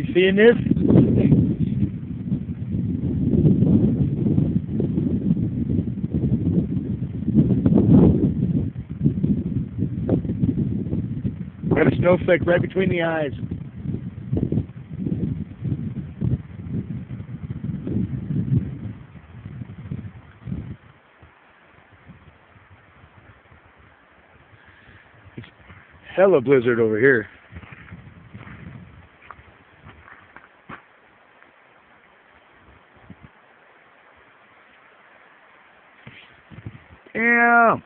Seeing this? Got a snowflake right between the eyes. It's hella blizzard over here. Damn.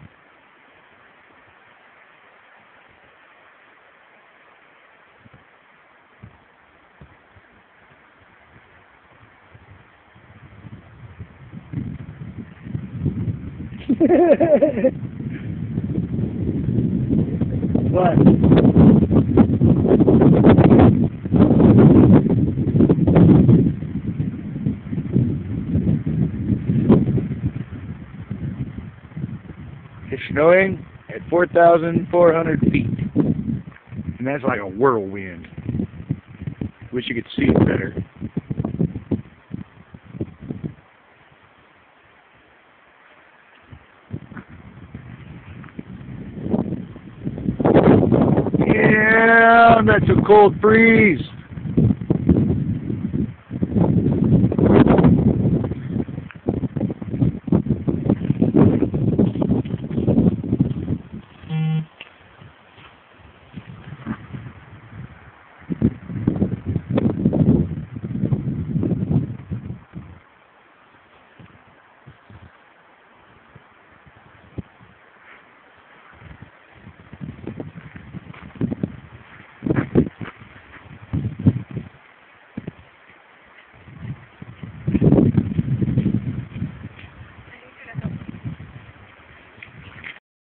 What? It's snowing at 4,400 feet. And that's like a whirlwind. Wish you could see it better. Yeah, that's a cold breeze.